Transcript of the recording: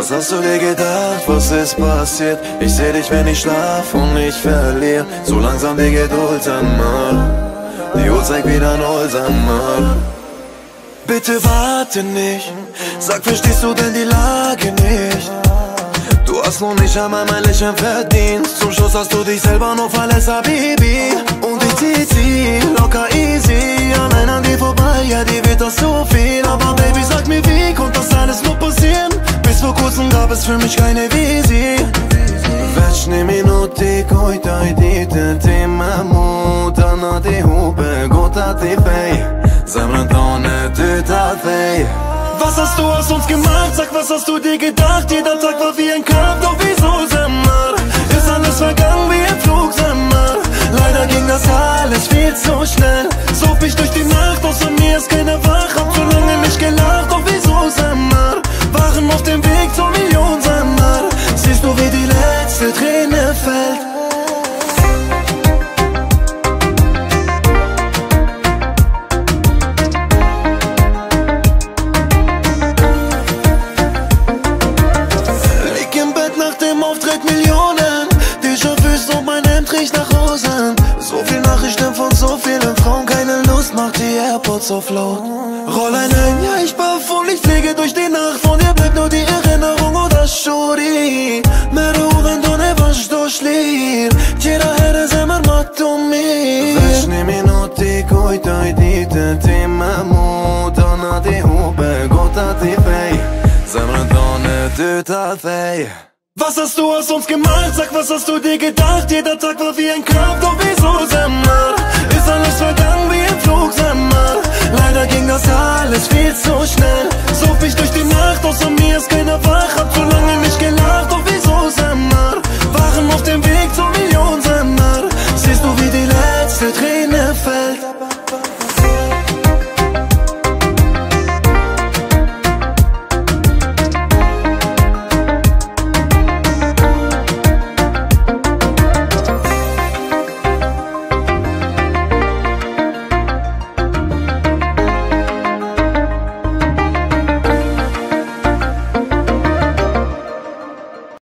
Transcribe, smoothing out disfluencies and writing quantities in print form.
Was hast du dir gedacht, was ist passiert? Ich seh dich, wenn ich schlaf und ich verliere so langsam die Geduld einmal. Die Uhr zeigt wieder 0, sag mal. Bitte warte nicht, sag, verstehst du denn die Lage nicht? Du hast noch nicht einmal mein Lächeln verdient. Zum Schluss hast du dich selber nur verlässt, Habibi. Und ich zieh locker easy allein an dir vorbei, ja, dir wird das so viel. Aber Baby, sag mir, wie konnte das alles nur passieren? Bis vor kurzem gab es für mich keine Vision. Вечни минути, които идите, ти ме muta на die Hupe, gota die Fei, Samradone, Tüta Fei. Was hast du aus uns gemacht? Sag, was hast du dir gedacht? Jeder Tag war wie ein Kampf, doch wieso, Samar? Ist alles vergangen wie im Flug, Samar? Leider ging das alles viel zu schnell. Such mich durch die Nacht, außer mir ist keiner wach. Hab zu lange nicht gelacht, doch wieso, Samar? Waren auf dem Weg zur Million, Samar. Siehst du, wie die letzte Träne fällt? Lieg im Bett nach dem Auftritt Millionen. Déjà-vus und mein Hemd riecht nach Rosen. So viel Nachrichten von so vielen Frauen, keine Lust, macht die AirPods auf laut. Roll ein, ja, ich baff und ich fliege durch die Nacht. Von dir bleibt nur die Erinnerung oder Shuri. Meru do neba što šlir, tjera here zemër ma të mirë. Вечни минути, които идите, ти ме muta na die Hupe, gota die Fei, Samradone, Tüta Fei. Was hast du aus uns gemacht? Sag, was hast du dir gedacht? Jeder Tag war wie ein Kampf, doch wieso, Samar? Ist alles vergangen wie im Flug, Samar? Leider ging das alles viel zu schnell. Such mich durch die Nacht, außer mir ist keiner wach. Hab